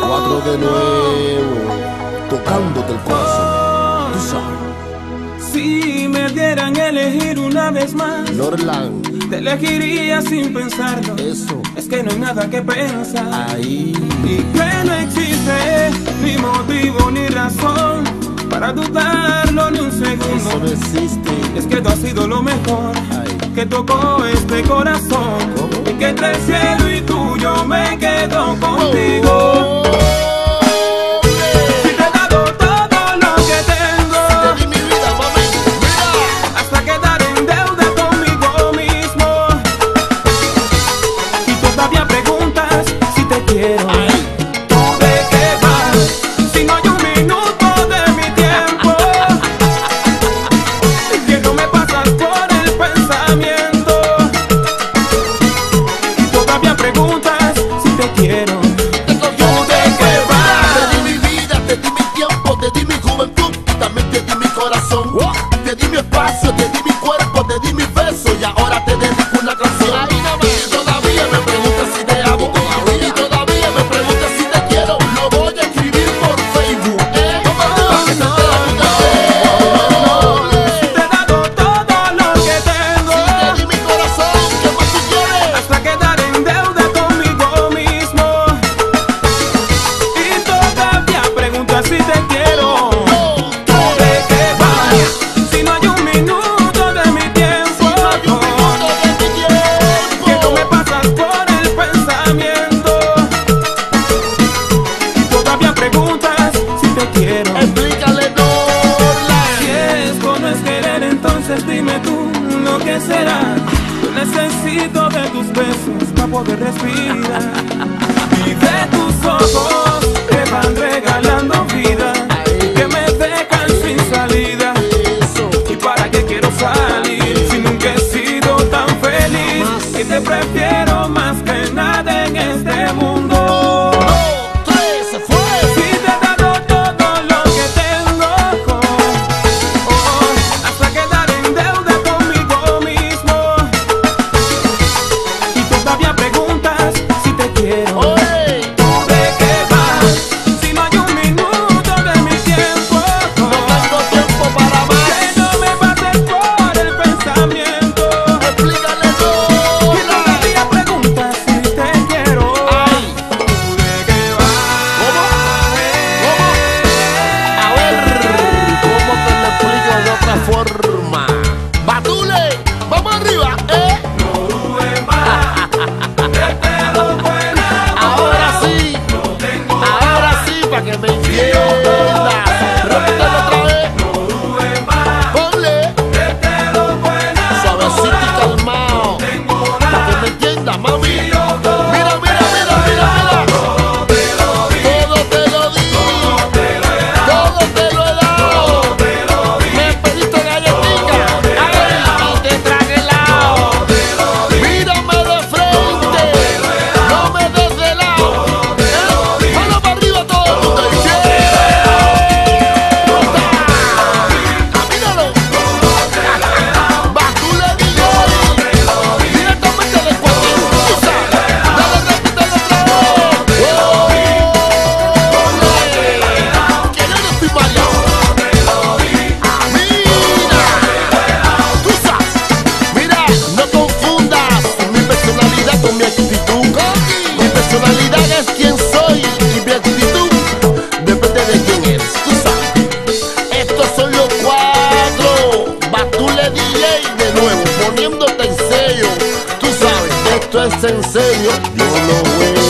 Cuatro de nuevo, tocándote el corazón. Tú sabes. Si me dieran elegir una vez más, Norland, te elegiría sin pensarlo. eso. Es que no hay nada que pensar. Ahí. Y que no existe ni motivo ni razón para dudarlo ni un Eso segundo. no existe. Es que tú has sido lo mejor Ay. que tocó este corazón. ¿Cómo? Y que entre el cielo y tú yo me quedo contigo. Si te he dado todo lo que tengo, Te di mi vida, mami. Mira. hasta quedar en deuda conmigo mismo. Y todavía preguntas si te quiero. Ay. ¿Tú de qué vas? Si no hay un minuto de mi tiempo, que no me pasas por el pensamiento. Y todavía preguntas si te quiero. ¿Tú de qué vas? Te di mi vida, te di mi tiempo, te di mi juventud y también te di mi corazón. Te di mi espacio, te di mi cuerpo, te di mis besos y ahora te dedico una canción. Y todavía me preguntas si te amo, y todavía me preguntas si te quiero. Lo voy a escribir por Facebook, para que te Te he dado todo lo que tengo, te di mi corazón, ¿qué más tú quieres? hasta quedar en deuda conmigo mismo. Y todavía preguntas si te quiero. ¿Tú de qué vas? Si no hay un minuto de mi tiempo, que no me pasas por el pensamiento. Y todavía preguntas si te quiero. Explícale, Si esto no es querer, entonces dime tú lo que será. Yo necesito de tus besos para poder respirar y de tus ojos que van regalando vida, que me dejan sin salida. ¿Y para qué quiero salir si nunca he sido tan feliz? Que te prefiero más que nada en este mundo. se fue. Si te he dado todo lo que tengo, hasta quedar en deuda conmigo mismo. Y todavía preguntas si te quiero. Oye, ¿Tú de qué vas? Si no hay un minuto de mi tiempo, no tengo tiempo para más. que no me pases por el pensamiento. Explícale, Y todavía preguntas si te quiero. Ay. ¿Tú de qué vas? A ver, ¿cómo te lo explico de otra forma? Batule, vamos arriba, No dudes más, que te lo puedo. Ahora sí, para que me entiendas. Repítelo otra vez, No dudes más, ponle que te lo puedo. suavecito y calmado, Tengo para que nada, me entiendas, mami. y yo todo Mira, mira, mira, mira, mira. te lo di, Todo te lo di, te lo he dado, todo te lo he dado. te lo di, Me pediste galletica, ay, y te tragué helado. te lo di. Mírame de frente, no me des de lado. Mano para arriba todo el mundo. Míralo. Batule DJ, directamente de Cuautiza. Dale, repítelo otra vez. Que yo no estoy mareado. Mira, no confundas mi personalidad con mi actitud. Mi personalidad es quien soy y mi actitud depende de quién eres. Tú sabes, estos son los cuatro. Batule DJ de nuevo, poniéndote en sello. Tú sabes, esto es en serio. Yo lo veo.